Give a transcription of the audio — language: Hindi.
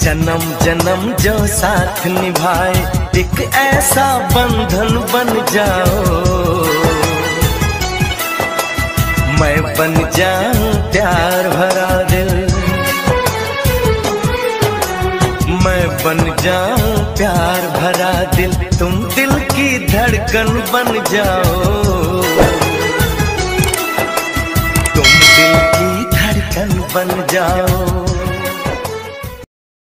जन्म जन्म जो साथ निभाए, एक ऐसा बंधन बन जाओ। मैं बन जाऊं प्यार भरा दिल, मैं बन जाऊं प्यार भरा दिल, तुम दिल की धड़कन बन जाओ। तुम दिल की धड़कन बन जाओ।